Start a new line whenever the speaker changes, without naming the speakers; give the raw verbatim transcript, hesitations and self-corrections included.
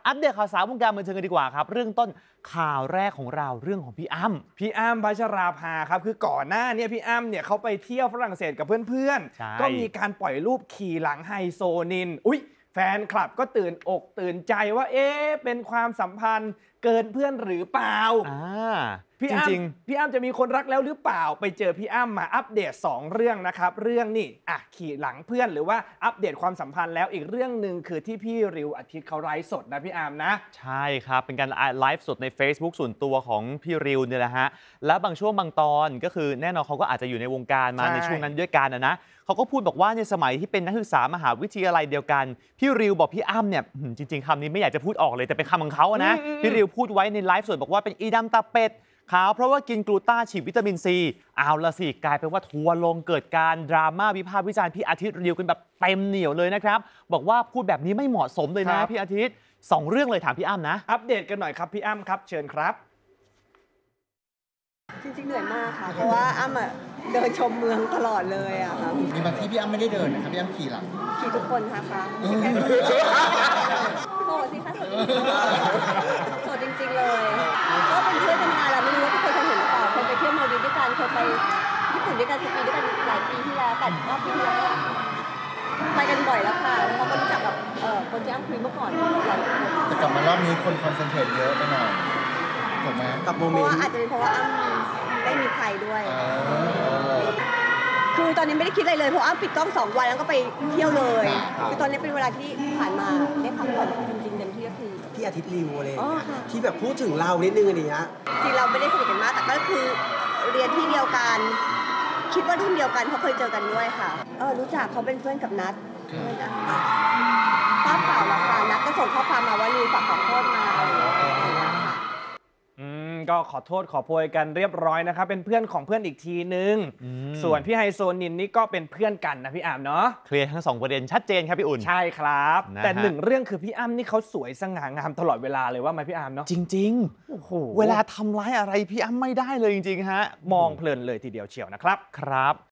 อัปเดตข่าวสารวงการบันเทิงกันดีกว่าครับเรื่องต้นข่าวแรกของเราเรื่องของพี่อ้ำ
พี่อ้ำพัชราภาครับคือก่อนหน้าเนี่ยพี่อ้ำเนี่ยเขาไปเที่ยวฝรั่งเศสกับเพื่อนๆก็มีการปล่อยรูปขี่หลังไฮโซนินอุ๊ยแฟนคลับก็ตื่นอกตื่นใจว่าเอ๊ะเป็นความสัมพันธ์เกินเพื่อนหรือเปล่า
อ่า
พี่อ้ำพี่อ้ำจะมีคนรักแล้วหรือเปล่าไปเจอพี่อ้ำมาอัปเดตสองเรื่องนะครับเรื่องนี่อ่ะขี่หลังเพื่อนหรือว่าอัปเดตความสัมพันธ์แล้วอีกเรื่องหนึ่งคือที่พี่ริวอาทิตย์เขาไลฟ์สดนะพี่อ้ำนะ
ใช่ครับเป็นการไลฟ์สดใน Facebook ส่วนตัวของพี่ริวเนี่ยแหละฮะแล้วบางช่วงบางตอนก็คือแน่นอนเขาก็อาจจะอยู่ในวงการมาในช่วงนั้นด้วยกันนะนะเขาก็พูดบอกว่าในสมัยที่เป็นนักศึกษามหาวิทยาลัยเดียวกันพี่ริวบอกพี่อ้ำเนี่ยจริงๆคำนี้ไม่อยากจะพูดออกเลยแต่เป็นคำของเขานะพี่ริวพูดไว้ในไลฟ์สดบอกว่าเป็นอีดำตาเป็ดขาวเพราะว่ากินกลูต้าฉีดวิตามินซีเอาละสิกลายเป็นว่าทัวร์ลงเกิดการดราม่าวิพากษ์วิจารณ์พี่อาทิตย์ริวกันแบบเต็มเหนียวเลยนะครับบอกว่าพูดแบบนี้ไม่เหมาะสมเลยนะพี่อาทิตย์สองเรื่องเลยถามพี่อ้ำนะ
อัปเดตกันหน่อยครับพี่อ้ำครับเชิญครับ
จริงๆเหนื่อยมากค่ะเพราะว่าอ้ำอะเดินชมเมืองตลอดเลยอะค่ะ
มีบางที่พี่อ้ำไม่ได้เดินนะครับพี่อ้ำขี่หลัง
ขี่ทุกคนค่ะคะไม่ใช่แค่คนโสดสิคะโสดโสดจริงๆเลยก็เป็นเพื่อนกันมานานแล้วไม่รู้ว่าทุกคนเคยเห็นหรือเปล่าเคยไปเที่ยวมาดีด้วยกันเคยไปญี่ปุ่นด้วยกันสกีด้วยกันหลายปีที่แล้วแต่รอบปีที่แล้วไปกันบ่อยแล้วค่ะเพราะมันรู้จักกับคนที่อ้ำคุยเมื่อก่อนหลายคน
แต่กลับมารอบนี้คนคอนเซนเทรตเยอะไปหน่อยถูกไหมกับโมเมนต์เพราะ
ว่าอาจจะเป็นเพราะว่าอ้ำไม่มีใครด้วยคือตอนนี้ไม่ได้คิดอะไรเลยเพราะอ้ำปิดกล้องสองวันแล้วก็ไปเที่ยวเลยคือตอนนี้เป็นเวลาที่ผ่านมาได้พักผ่อนจริงๆเต็มที่ก็คือ
พี่อาทิตย์ริวอะไรที่แบบพูดถึงเรานิดนึงอะไรเงี้ย
จริงเราไม่ได้สนิทกันมากแต่ก็คือเรียนที่เดียวกันคิดว่ารุ่นเดียวกันเพราะเคยเจอกันด้วยค่ะเออรู้จักเขาเป็นเพื่อนกับนัททราบข่าวแล้วค่ะนัทก็ส่งข้อความมาว่าริวฝากขอโทษมาอะไรอย่างเงี้ยค่ะ
อืมก็ขอโทษขอโพยกันเรียบร้อยนะครับเป็นเพื่อนของเพื่อนอีกทีนึงส่วนพี่ไฮโซนินนี่ก็เป็นเพื่อนกันนะพี่อ้ำเนาะ
เคลียร์ทั้งสองประเด็นชัดเจนครับพี่อุ่น
ใช่ครับแต่หนึ่งเรื่องคือพี่อ้ำนี่เขาสวยสง่างามตลอดเวลาเลยว่าไหมพี่อ้ำเนาะ
จริงๆโอ้โหเวลาทำร้ายอะไรพี่อ้ำไม่ได้เลยจริงๆฮะ
มองเพลินเลยทีเดียวเชียวนะครับ
ครับ